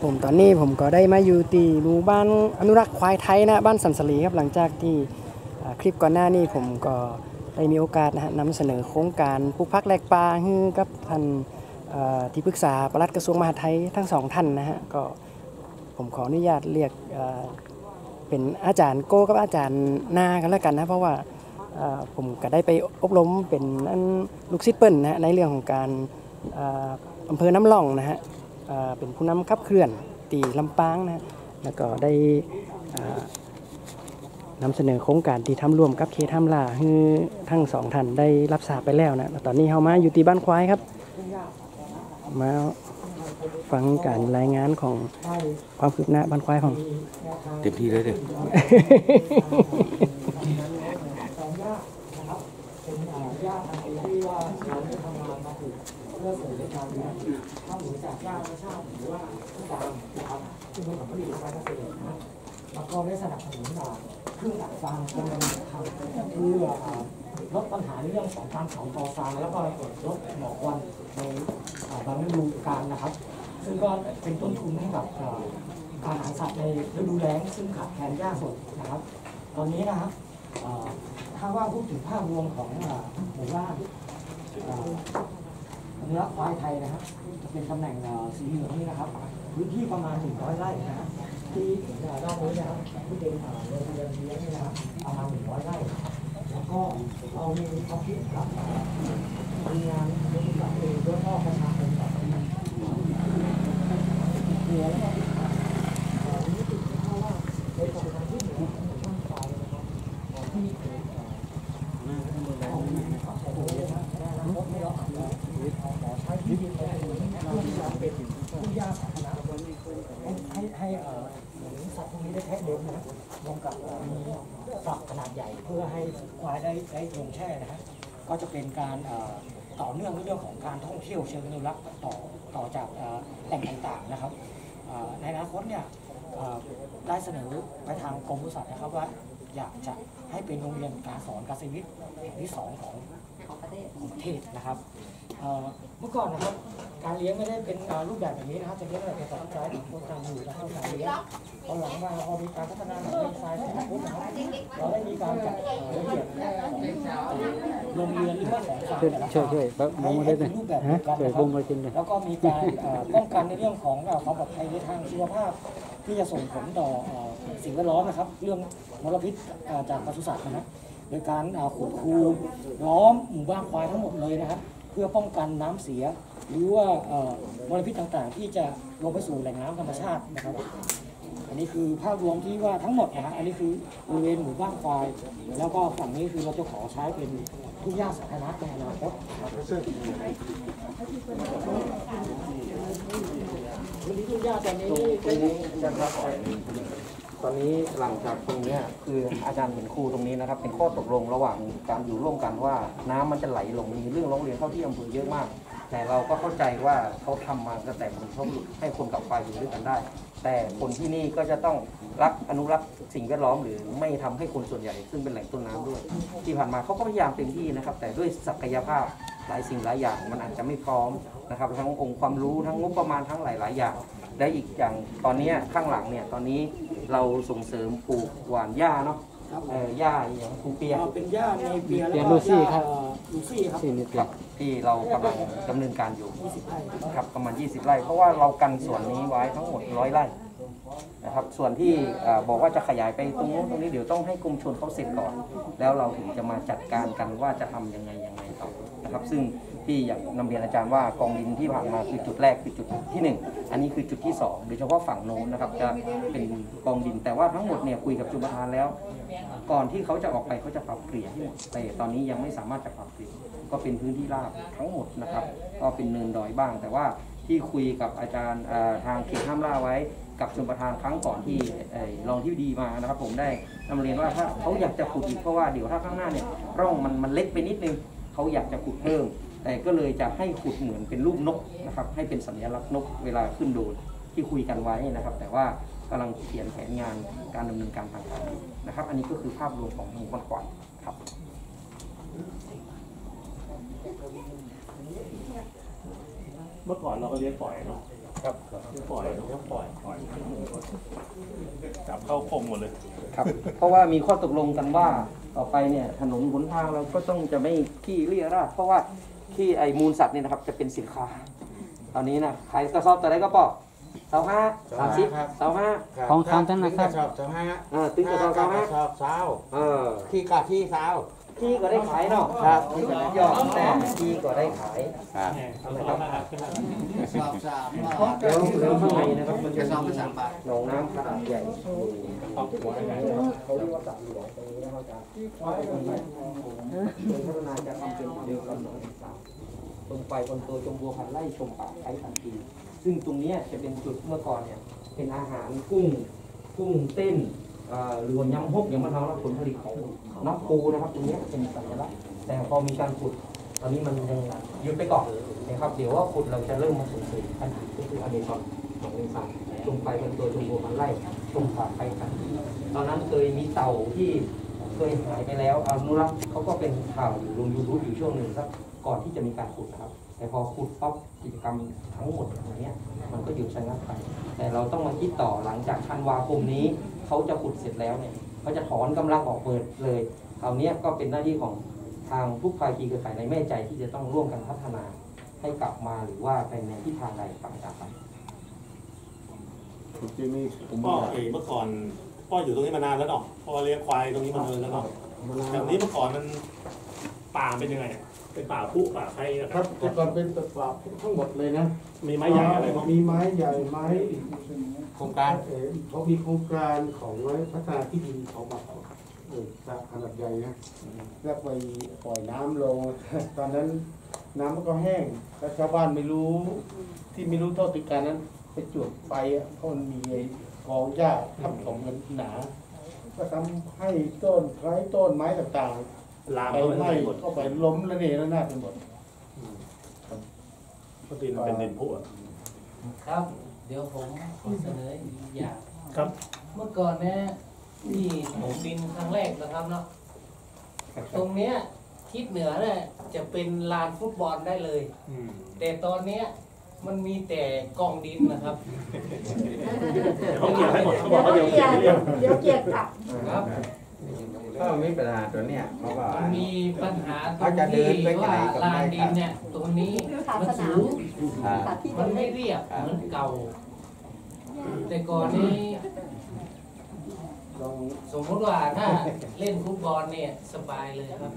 ผมตอนนี้ผมก็ได้มาอยู่ที่หมู่บ้านอนุรักษ์ควายไทยนะบ้านสันสลีครับหลังจากที่คลิปก่อนหน้านี้ผมก็ได้มีโอกาสนะฮะนำเสนอโครงการปลูกผักแหลกป่าให้กับท่านที่ปรึกษาปลัดกระทรวงมหาดไทยทั้งสองท่านนะฮะก็ผมขออนุญาตเรียกเป็นอาจารย์โก้กับอาจารย์นากันแล้วกันนะเพราะว่าผมก็ได้ไปอบรมเป็นลูกศิษย์เปิ้ลนะฮะในเรื่องของการอำเภอน้ำล่องนะฮะเป็นผู้นำขับเคลื่อนตีลำปางนะแล้วก็ได้นำเสนอโครงการที่ทำร่วมกับเคทำลาให้ทั้งสองท่านได้รับทราบไปแล้วนะตอนนี้เรามาอยู่ที่บ้านควายครับมาฟังการรายงานของความคืบหน้าบ้านควายของเต็มที่เลยเด็กเพื่อเสริมในการเลี้ยงข้าวหมูจากหญ้าธรรมชาติหรือว่าที่ฟาร์มนะครับซึ่งเป็นผลผลิตการเกษตรนะแล้วก็ได้สนับสนุนเครื่องจักรฟาร์มจำนวนทำเพื่อลดปัญหาในเรื่องของการเผาตอฟางแล้วก็ลดหมอกควันในบางฤดูกาลนะครับซึ่งก็เป็นต้นทุนให้กับอาหารสัตว์ในฤดูแล้งซึ่งขาดแคลนหญ้าสดนะครับตอนนี้นะครับถ้าว่าพูดถึงภาพรวมของหมู่บ้านอนุรักษ์ควายไทยนะครับจะเป็นตำแหน่งสีเหลืองนี่นะครับพื้นที่ประมาณ100 ไร่นะครับที่ด้านนี้นะครับที่เป็นโรงเรือนเลี้ยงนี่นะครับประมาณ100 ไร่แล้วก็เรามีความคิดครับมีงานเรื่องกับเองด้วยพ่อประชาชนกับเรือแล้วก็นี่ติดเข้าว่าในโครงการที่หนึ่งช่างไฟนะครับที่ใช้ที่ดินเพื่อจะเป็นผู้ยาสาธารณะให้สัตว์พวกนี้ได้แทะเดินนะรวมกับมีฝักขนาดใหญ่เพื่อให้ควายได้ลงแช่นะฮะก็จะเป็นการต่อเนื่องในเรื่องของการท่องเที่ยวเชิงอนุรักษ์ต่อจากแหล่งต่างๆนะครับในอนาคตเนี่ยได้เสนอไปทางกรมปศุสัตว์นะครับว่าอยากจะให้เป็นโรงเรียนการสอนการชีวิตแห่งที่2ของประเทศนะครับเมื่อก่อนนะครับการเลี้ยงไม่ได้เป็นรูปแบบแบบนี้นะครับจะเลี้ยงอะไรเป็นการใช้คนทำอยู่นะครับการเลี้ยงตอนหลังมาพอมีการพัฒนาแบบดีไซน์เสร็จปุ๊บนะครับเราได้มีการจัดระเบียบโรงเรียนหรือว่าของฟาร์มให้เป็นรูปแบบเดียวกันนะครับแล้วก็มีการป้องกันในเรื่องของความปลอดภัยในทางชีวภาพที่จะส่งผลต่อสิ่งแวดล้อมนะครับเรื่องมลพิษจากปศุสัตว์นะครับโดยการขุดคูล้อมหมู่บ้านควายทั้งหมดเลยนะครับเพื่อป้องกันน้ำเสียหรือว่ามลพิษต่างๆที่จะลงไปสู่แหล่งน้ำธรรมชาตินะครับอันนี้คือภาพรวมที่ว่าทั้งหมดนะฮะอันนี้คือบริเวณหมู่บ้านควายแล้วก็ฝั่งนี้คือเราจะขอใช้เป็นทุ่งหญ้าสาธารณะในอนาคตวันนี้ทุ่งหญ้าตอนนี้ตอนนี้หลังจากตรงนี้คืออาจารย์เห็นครูตรงนี้นะครับเป็นข้อตกลงระหว่างการอยู่ร่วมกันว่าน้ำมันจะไหลลงมีเรื่องร้องเรียนเข้าที่อำเภอเยอะมากแต่เราก็เข้าใจว่าเขาทำมาตั้งแต่มันเขาให้คนกับไฟอยู่ด้วยกันได้แต่คนที่นี่ก็จะต้องรักอนุรักษ์สิ่งแวดล้อมหรือไม่ทำให้คนส่วนใหญ่ซึ่งเป็นแหล่งต้นน้ำด้วยที่ผ่านมาเขาก็พยายามเต็มที่นะครับแต่ด้วยศักยภาพหลายสิ่งหลายอย่างมันอาจจะไม่พร้อมนะครับทั้งองค์ความรู้ทั้งงบประมาณทั้งหลายอย่างและอีกอย่างตอนนี้ข้างหลังเนี่ยตอนนี้เราส่งเสริมปลูกหว่านหญ้าเนาะหญ้าอย่างปลูกเปียเป็นหญ้าในเปียแล้วก็หญ้าลูซี่ครับที่เรากำลังดำเนินการอยู่ครับประมาณ20 ไร่เพราะว่าเรากันส่วนนี้ไว้ทั้งหมด100 ไร่นะครับส่วนที่บอกว่าจะขยายไปตรงนู้นตรงนี้เดี๋ยวต้องให้กรมชลเขาเสร็จก่อนแล้วเราถึงจะมาจัดการกันว่าจะทำยังไงต่อนะครับซึ่งที่อย่างนำเรียนอาจารย์ว่ากองดินที่ผ่านมาคือจุดแรกคือจุดที่1อันนี้คือจุดที่2โดยเฉพาะฝั่งโน้นนะครับจะเป็นกองดินแต่ว่าทั้งหมดเนี่ยคุยกับชลประทานแล้วก่อนที่เขาจะออกไปเขาจะปรับเปลี่ยนที่หมดแต่ตอนนี้ยังไม่สามารถจะปรับเปลี่ยนก็เป็นพื้นที่ราบทั้งหมดนะครับก็เป็นเนินดอยบ้างแต่ว่าที่คุยกับอาจารย์ทางเขตห้ามล่าไว้กับชลประทานครั้งก่อนที่รองที่ดีมานะครับผมได้นำเรียนว่าถ้าเขาอยากจะขุดอีกเพราะว่าเดี๋ยวถ้าข้างหน้าเนี่ยร่องมันเล็กไปนิดนึงเขาอยากจะขุดเพิ่มแต่ก็เลยจะให้ขุดเหมือนเป็นรูปนกนะครับให้เป็นสัญลักษณ์นกเวลาขึ้นโดนที่คุยกันไว้นะครับแต่ว่ากำลังเขียนแผนงานการดำเนินการทางการนะครับอันนี้ก็คือภาพรวมของหมู่บ้านควายครับเมื่อก่อนเราก็เลี้ยงปล่อยเนาะครับปล่อยจับเข้าคมหมดเลยครับ เพราะว่ามีข้อตกลงกันว่าต่อไปเนี่ยถนนหนทางเราก็ต้องจะไม่ขี้เรี่ยราดเพราะว่าขี้ไอมูลสัตว์เนี่ยนะครับจะเป็นสินค้า ตอนนี้นะขายกระสอบแต่ไรก็ปอก25 30 25 ของคำท่านนะครับชอบสองห้าตึ้งกระสอบชอบสาว 25 ขี้กะขี้สาวขี้ก็ได้ขายเนาะครับยอมแต่ขี้ก็ได้ขายครับนะครับชอบสามแล้วข้างในนะครับมันจะมีหนองน้ำขนาดใหญ่เขาเรียกว่าสระหลวงตรงนี้นะครับอาจารย์เป็นพัฒนาจะทำเป็นเดียวกันหนองสาวตรงไปบนตัวจมบัวพันไร่ชมป่าไทยทันทีซึ่งตรงนี้จะเป็นจุดเมื่อก่อนเนี่ยเป็นอาหารกุ้งเต้นหรือว่ายำฮกอย่างมะนาวและผลผลิตของน้ำปูนะครับตรงนี้เป็นสัญลักษณ์แต่พอมีการขุดตอนนี้มันยังหยุดไปก่อนนะครับเดี๋ยวว่าขุดเราจะเริ่มมาส่งเสริมปัญหาก็คืออเมซอนของเลซอนลงไปบนตัวจมบัวมันไล่ตรงป่าไปกันตอนนั้นเคยมีเต่าที่เคยหายไปแล้วอนุรักษ์เขาก็เป็นข่าวลง YouTube อยู่ช่วงหนึ่งครับก่อนที่จะมีการขุดนะครับแต่พอขุดปั๊บกิจกรรมทั้งหมดอย่างเงี้ยมันก็หยุดชะงักไปแต่เราต้องมาคิดต่อหลังจากธันวาคมนี้เขาจะขุดเสร็จแล้วเนี่ยเขาจะถอนกำลังออกเปิดเลยคราวนี้ก็เป็นหน้าที่ของทางทุกภาคีเครือข่ายในแม่ใจที่จะต้องร่วมกันพัฒนาให้กลับมาหรือว่าไปในทิศทางใดต่างๆไปจริงๆนี่ผมพ่อเมื่อก่อนพ่ออยู่ตรงนี้มานานแล้วเนาะพ่อเลี้ยงควายตรงนี้มานานแล้วเนาะแบบนี้เมื่อก่อนมันป่าเป็นยังไงเป็นป่าพุป่าใครนะคครัรับบ แต่ก่อนเป็นตะปาทั้งหมดเลยนะมีไม้ใหญ่อะไรบ้างมีไม้ใหญ่ไม้โครงการเขามีโครงการของพัฒนาที่ดินเขามาขนาดใหญ่นะแล้วไปปล่อยน้ำลง ตอนนั้นน้ำมันก็แห้งแล้วชาวบ้านไม่รู้ที่ไม่รู้เท่าถึงการนั้นไปจุดไฟเพราะมันมีไอ้กองหญ้าทับถมกันหนา ก็ทำให้ต้นไม้ต่างๆลามไปเข้าไปไหม้หมดเข้าไปล้มแล้วเนี่ยแล้วน่าไปหมดเพราะดินมันเป็นดินพุอ่ะครับ เดี๋ยวผมขอเสนออีกอย่างครับเมื่อก่อนเนี่ยที่ผมบินครั้งแรกนะครับเนาะตรงเนี้ยทิศเหนือเนี่ยจะเป็นลานฟุตบอลได้เลย แต่ตอนเนี้ยมันมีแต่กองดินนะครับเขาเกี่ยวให้หมดเขาบอกว่าเดี๋ยวเกี่ยวให้เรียบเดี๋ยวเกียรกลับครับก็มีปัญหาตัวเนี้ยเพราะว่ามันมีปัญหาตรเขางจะเดิที่นไปไหนว่าก็ลานไม่ดิครันบเนี่ยตรงนี้มันสูงตัดที่มันไม่เรียบเหมือนเก่า แต่ก่อนนี้สมมติว่าถ้าเล่นฟุตบอลเนี่ยสบายเลยครับ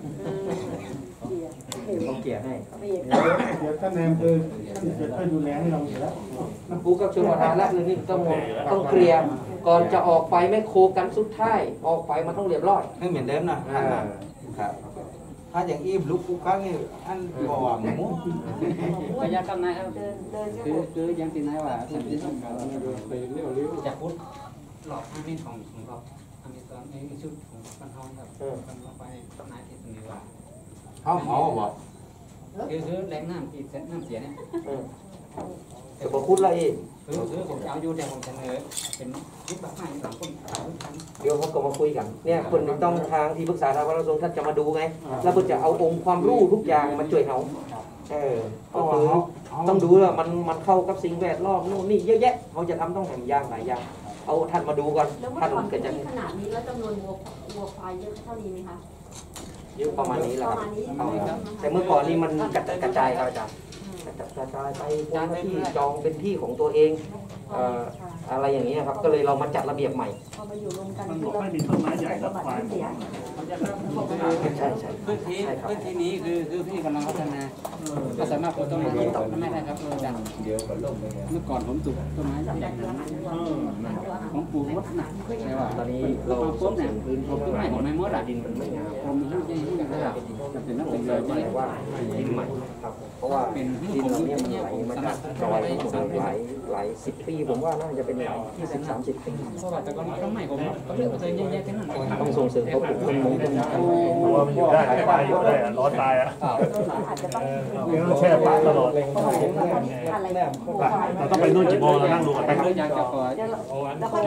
เขาเกลี่ยให้เดี๋ยวท่านนายอำเภอที่จะช่วยดูแลให้เราอยู่แล้วปูกับชนประทานและคือนี่ต้องเคลียร์ก่อนจะออกไปไม่โคกันสุดท้ายออกไปมันต้องเรียบร้อยให้เหมือนเดิมนะครับ ถ้าอย่างอี้ลุกทุกครั้งนี่อันบอกว่าหมูขยะกำนายครับเดินก็คือยังติดนายว่าสันติสุขไปเร็วจากพุทธหลอดอามินของเราอามินตอนนี้ชุดของบรรทองครับมันลงไปนายที่เสนอว่าเขาหมอบอกคือแรงน้ำที่น้ำเสียเนี่ยจะบอกพูดอะไรอีกคือผมจะเอาอยู่แต่ผมเสนอเป็นยุคแบบใหม่สองคนเดี๋ยวเขาก็มาคุยกัน เนี่ยคนต้องทางที่ปรึกษาทางพระราชท่านจะมาดูไง แล้วก็จะเอาองค์ความรู้ทุกอย่างมาช่วยเขาก็คือต้องดูว่ามันเข้ากับสิ่งแวดล้อมนู่นนี่เยอะแยะเขาจะทำต้องแห่งอย่างหลายอย่างเอาท่านมาดูก่อนแล้วเมื่ท่าอน ก่อนก็จะที่ขนาดนี้แล้วจำนวนวัวควายเยอะเท่านี้ไหมคะเยอะประมาณนี้แหละปคระรับมาณนี้แต่เมื่อก่อนนี้มันกระจายครับอาจารย์กระจายไปคนละที่จองเป็นที่ของตัวเองอะไรอย่างเงี้ยครับก็เลยเรามาจัดระเบียบใหม่พอมาอยู่รวมกันมันบอกไม่มีต้นไม้ใหญ่แล้วควายเสียใช่ใช่พื้นที่นี้คือพี่กำลังพัฒนาก็สามารถปลูกต้นไม้ที่ต้นไม้ได้ครับอาจารย์เดี๋ยวก็ล่มไปเมื่อก่อนผมปลูกต้นไม้ใหญ่ผมปลูกมดหนักแต่ว่าตอนนี้เราเราปุ๊บเนี่ยผมต้นไม้ของไม้มดอ่ะดินมันไม่งามผมมีลูกใหญ่ที่กันนะครับจะเป็นน้ำเป็นเลเรายก็เลยว่าดินใหม่ครับเพราะว่าดินเราเนี่ยมันไหลมาจากดอยหลายสิบปีผมว่าน่าจะเป็นหลาย20-30 ปีเพราะว่าแต่ก่อนต้นไม้ผมก็เลือกเคยแยกๆกันนั่นต้องส่งเสริมเขาปลูกต้นมงต้นไม้เพราะว่ามันอยู่ได้ควายอยู่ได้อะร้อนตายอ่ะอาจจะต้องแช่ปากตลอดอะไรเราต้องไปนู่นกี่โมงเรานั่งดูกันไปผมอยากจะขอแล้วก็จะมี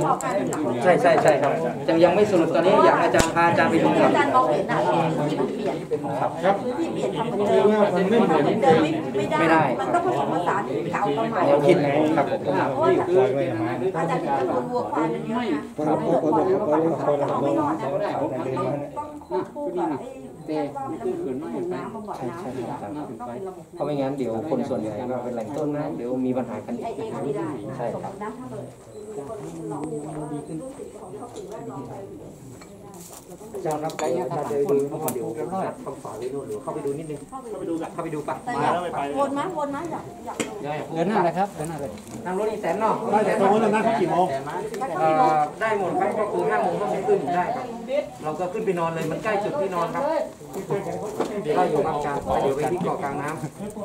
ใช่ครับยังไม่สรุปตอนนี้อยากอาจารย์พาอาจารย์ไปดูก่อนอาจารย์มองเห็นนะที่มันเปลี่ยนพื้นที่เปลี่ยนทำเหมือนเดิมมันเหมือนเดิมไม่ได้มันต้องผสมผสานเก่ากับใหม่ผิดครับผมเพราะว่าอาจารย์ที่จำนวนวัวควายมันเยอะนะเราไม่รอดนะต้องควบคู่กับไอ้ว่าเป็นระบบถุงน้ำบำบัดน้ำต้องเป็นระบบเพราะไม่งั้นเดี๋ยวคนส่วนใหญ่ก็เป็นแหล่งต้นน้ำเดี๋ยวมีปัญหากันไอเองไม่ได้ใช่ครับน้ำถ้าเกิดร้องวัวว่ารู้สึกของเขาถึงแวดล้อมไปอาจารย์ครับอาจารย์จะดูเดี๋ยวต้องฝาไว้นู่นหรือเข้าไปดูนิดนึงเข้าไปดูปะแต่อยากวนไหมอยากเดินหน้าเลยครับเดินหน้าเลยนั่งรถอีแสนเนาะแต่ตรงนั้นนั่งกี่โมงได้หมดครับก็คือ5 โมงก็ขึ้นได้ครับเราก็ขึ้นไปนอนเลยมันใกล้จุดที่นอนครับก็อยู่บางจากเดี๋ยวไปที่เกาะกลางน้ำ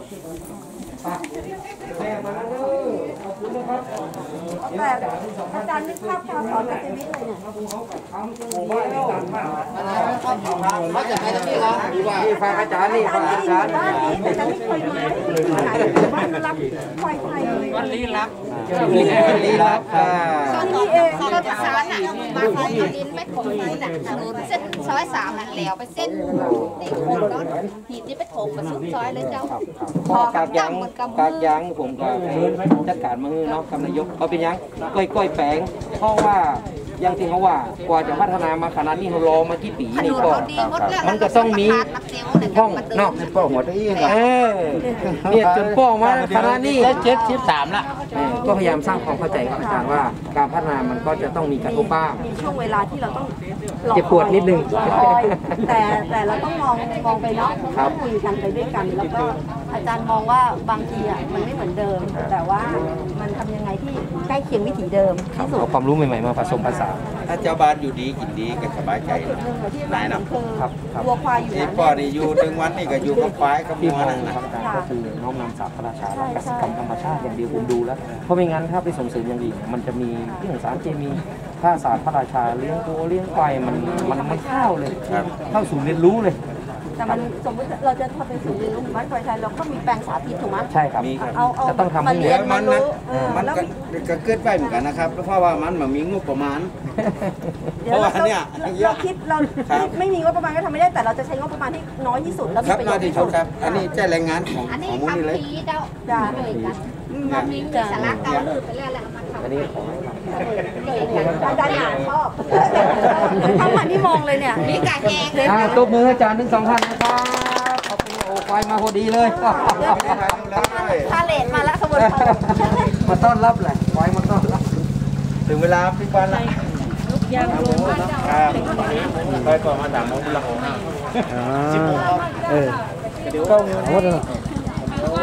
แม่มาแล้วขอบคุณนะครับแต่อาจารย์นึกภาพความสอนในชีวิตเลยเนี่ยเขาจะไปทำนี่เหรอนี่ฟังอาจารย์นี่ฟังอาจารย์บ้านนี้แต่จะไม่เคยมาไหนบ้านรับไฟไทยเลยวันลี้ลับลีรับค่ะนี่เองเขาจะสารน่ะมาไฟเอาดินไปถมไปน่ะถนนเส้นซอย3น่ะแล้วไปเส้นนี่โคนรถหีบนี่ไปถมมาสุดซอยเลยเจ้าพอกากยางผมก็จัดการมือเนาะกับนายกเขาเป็นยังก้อยแปลงเพราะว่ายังที่เขาว่ากว่าจะพัฒนามาขนาดนี้เรารอมากี่ปีนี่ก็มันก็ต้องมีห้องเนาะป้องหัวตัวเองเนี่ยจนป้องมาขนาดนี้73ละก็พยายามสร้างความเข้าใจกับอาจารย์ว่าการพัฒนามันก็จะต้องมีกระทบบ้างมีช่วงเวลาที่เราต้องเจ็บปวดนิดนึงแต่เราต้องมองไปเนาะคุยกันไปด้วยกันแล้วก็อาจารย์มองว่าบางทีอ่ะมันไม่เหมือนเดิม แต่ว่ามันทำยังไงที่ใกล้เคียงวิถีเดิมที่สุดเอาความรู้ใหม่ๆมาผสมผสานถ้าเจ้าบ้านอยู่ดีกินดีก็สบายใจจุดหนึ่งที่อาจารย์เห็นคือครับวัวควายอยู่ที่นั้นพ่อนี่อยู่ถึงวันนี่ก็อยู่กับควายกับที่วัมวองนั่นนะนะครับอาจารย์ก็คือน้อมนำศาสตร์พระราชาและกสิกรรมธรรมชาติอย่างเดียวผมดูแล้วเพราะไม่งั้นถ้าไปส่งเสริมอย่างอื่นมันจะมีเรื่องสารเคมีถ้าศาสตร์พระราชาเลี้ยงวัวเลี้ยงควายมันเข้าเลยเข้าสู่เรียนรู้เลยแต่มันสมมติเราจะทำเป็นศูนย์เรียนรู้หมู่บ้านควายไทยเราก็มีแปลงสาธิตถูกไหมใช่ครับเอาจะต้องทำมาเรียนมัมาน รู้มันแล้วก็เกิดไปเหมือนกันนะครับเพราะว่ามันแบบมีงบประมาณเดี๋ยวเราคิดเราไม่มีงบประมาณก็ทำไม่ได้แต่เราจะใช้งบประมาณที่น้อยที่สุดแล้วมีครับประโยน่าชน์ที่ที่สุสุดดครับ อันนี้แจ้แรงงานของอันนี้มูลนี่เลยทำผีเจ้าจ้าเลยกันมันมีสาระเก่าลืมไปแล้วแหละมันทำอันนี้ของอาจารย์อ่านชอบทำเหมือนที่มองเลยเนี่ยมีกาแยงเลยตบมืออาจารย์ทั้งสองท่านนะครับขอบคุณโอ้ควายมาพอดีเลยพาเลทมาแล้วขบวนพาเลทมาต้อนรับเลยควายมาต้อนรับถึงเวลาพี่ปันละไปก่อนมา3 โมงละก็หัวเดิน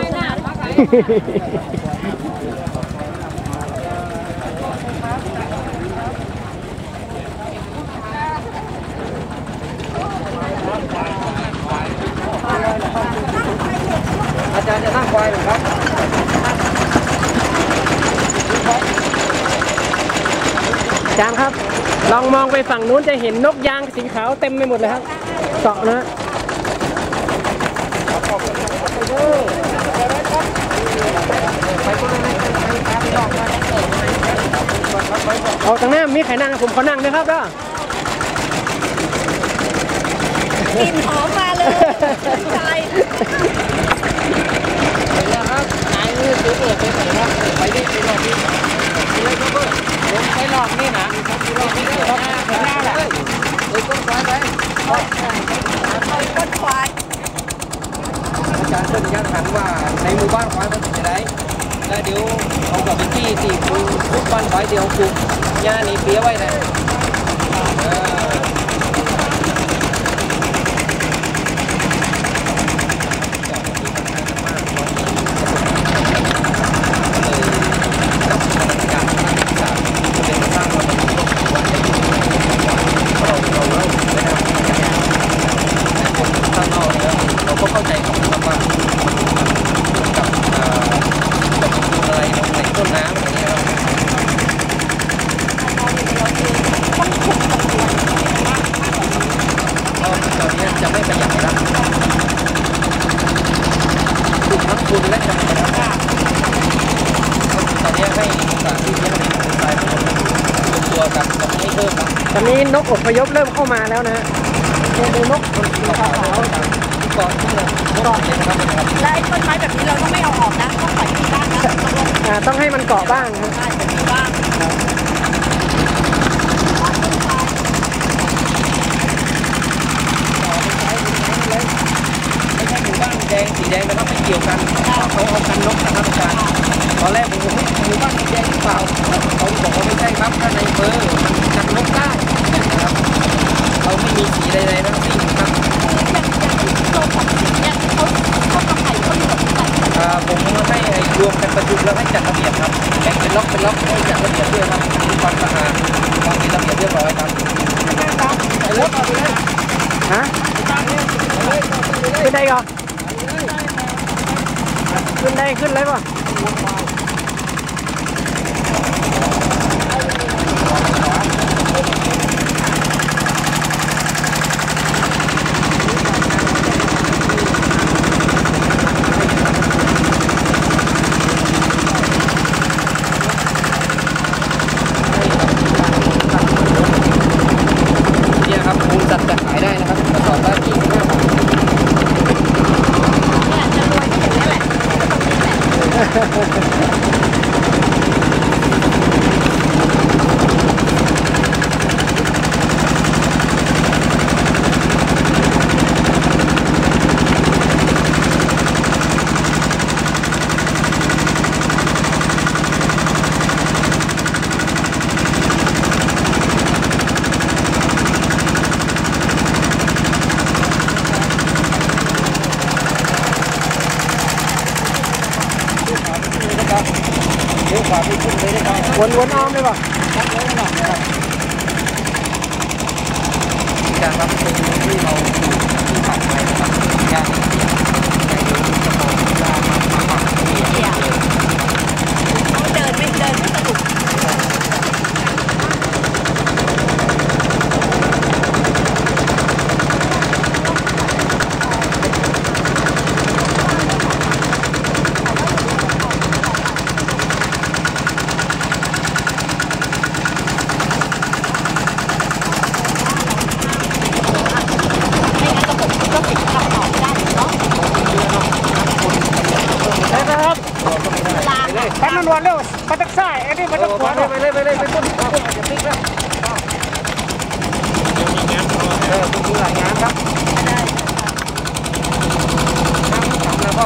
อาจารย์จะนั่งควายหรือครับอาจารย์ครับ ลองมองไปฝั่งนู้นจะเห็นนกยางสีขาวเต็มไปหมดเลยครับเกาะนะเอาตรงหน้ามีใครนั่งผมขอนั่งนะครับด้อกลิ่นหอมมาเลยใช่ไปหลอกนี่นะไม่ได้แหละก้นควายอาจารย์เพิ่งยังหันว่าในหมู่บ้านควายมันเป็นยังไงแล้วเดี๋ยวเอากลับไปที่ทุกบ้านควายเดียวปลูกหญ้านี่เปียไว้นะเราก็เข้าใจครับว่ากับอะไรในต้นน้ำอย่างเงี้ยครับเพิ่มครับตอนนี้นกอพยพเริ่มเข้ามาแล้วนะฮะดูนกขาวเกาะที่เลยนะครับแล้วไอ้ต้นไม้แบบนี้เราต้องไม่เอาออกนะต้องปล่อยที่บ้านนะต้องให้มันเกาะบ้างครับบ้านจะมีบ้างไม่ใช่หมู่บ้านแดงสีแดงนะครับไม่เกี่ยวกันเขาเอากันนกนะครับอาจารย์ตอนแรกผมบอกหมู่บ้านสีแดงหรือเปล่าเขาบอกว่าไม่ใช่ครับถ้าในอำเภอมันกันนกได้นะครับเราไม่มีสีใดๆทั้งสิ้นครับอย่างที่เราของเนี่ยเขาทำไข่เขาอยู่กับไข่ผมให้รวมกันประชุมแล้วให้จัดระเบียบครับแบ่งเป็นล็อกให้จัดระเบียบด้วยครับมีความสะอาดความเป็นระเบียบเรียบร้อยครับไปเลยต่อไปเลยฮะขึ้นได้ก่อนขึ้นได้ขึ้นเลยป่ะเนี่ยครับมูลสัตว์จะขายได้นะครับกระสอบละ25 บาทเนี่ยจะรวยก็อย่างนี้แหละก็ตรงนี้แหเลี้ยวขวาไปขึ้นเลยได้ครับวนอ้อมเลยป่ะจากครับเป็นที่เราที่ผ่านไปนะครับย่างในจะมองยามาเกี่ยวเขาเดินไม่สนุกแป๊บนึงวันเร็วไปตักซ้ายไอ้นี่มันจะขวาไปเลยไปต้นจะพลิกแล้วคุณดูหลายงานครับน้ำขังแล้วก็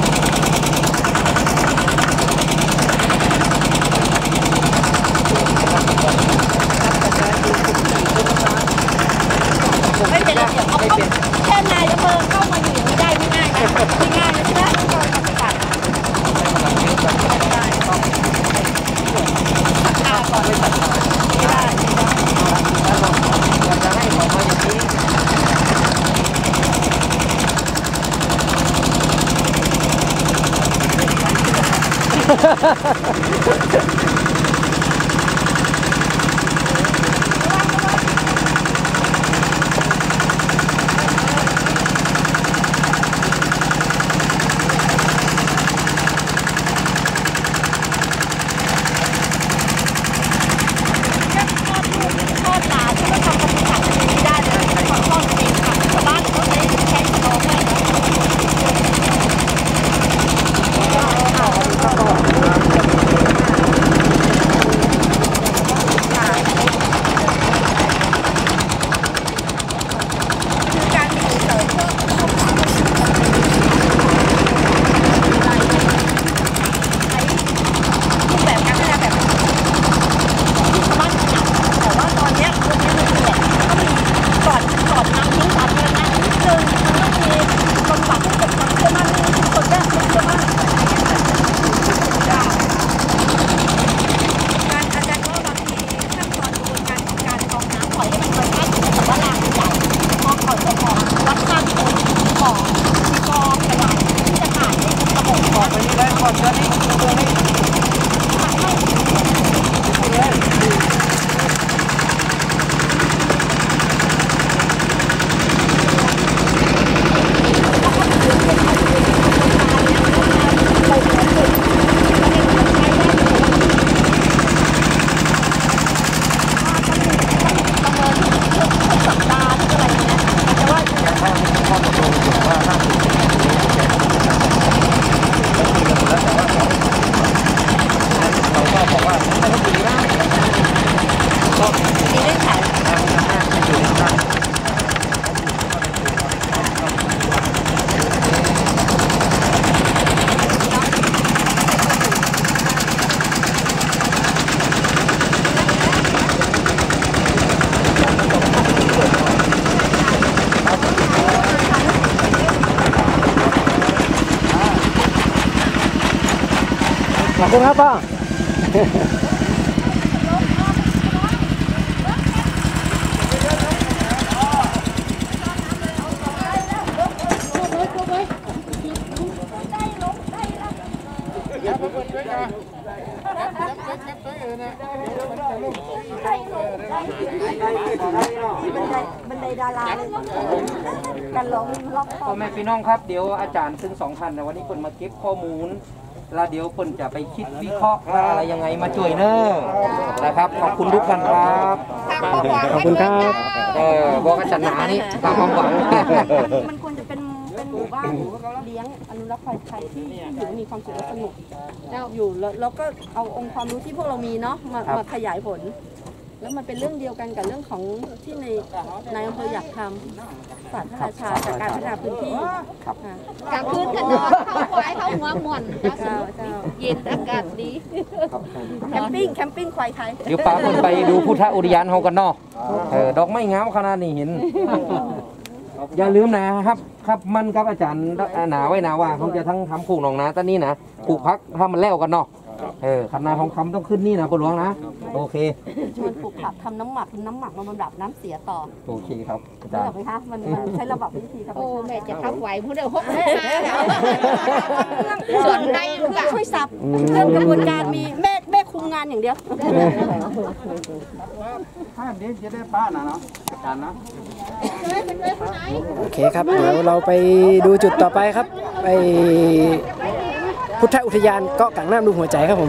ไม่เป็นระเบียบเขาแค่นายอำเภอเข้ามาอยู่ไม่ได้ไม่ง่ายนะไม่ง่ายนะใช่ไหมต้องปฏิบัติก่อนไม่ได้จะให้ของมาอย่างนี้คุณครับพ่อบันไดดาราเลยกันลงล็อกพ่อแม่พี่น้องครับเดี๋ยวอาจารย์ซึ่ง2 ท่านนะวันนี้เพิ่นมาเก็บข้อมูลแล้วเดี๋ยวเพิ่นจะไปคิดวิเคราะห์ว่าอะไรยังไงมาช่วยเนอะนะครับขอบคุณทุกท่านครับขอบคุณครับบอกอาจารย์หนานี่ตามความหวังมันควรจะเป็นหมู่บ้านเลี้ยงอนุรักษ์ควายไทยที่อยู่มีความสุขและสนุกอยู่แล้วก็เอาองค์ความรู้ที่พวกเรามีเนาะมาขยายผล แล้วมันเป็นเรื่องเดียวกันกับเรื่องของที่ในอำเภออยากทำศาสตร์พระราชาจากการพัฒนาพื้นที่กลางคืนกันนอนเข้าควายเข้าหัวหม่อนเย็นอากาศดีแคมปิ้งควายไทยเดี๋ยวป้าคนไปดูพุทธอุทยานเฮากันเนาะดอกไม้งามขนาดนี้เห็น อย่าลืมนะครับครับมันครับอาจารย์หนาไว้นะว่าเขาจะทั้งทำปลูกหนองนาตอนนี้นะปลูกพักถ้ามันแล้วกันเนาะคันนาทองคำต้องขึ้นนี่นะปหลวงนะโอเคชวนปลูกผักทำน้ำหมักมาบำบัดน้ำเสียต่อโอเคครับอาได้จารหรอย์ไหมคะมันใช้ระบบวิธีครับโอ้แม่จะทำไหวพวกเดียว6 ส่วนในต้องช่วยสับเรื่องกระบวนการมีแม่คุมงานอย่างเดียวถ้าเดี๋ยวจะได้ป้านะเนาะอาจารย์นะโอเคครับเดี๋ยวเราไปดูจุดต่อไปครับไปพุทธอุทยานเกาะกลางน้ำรูหัวใจครับผม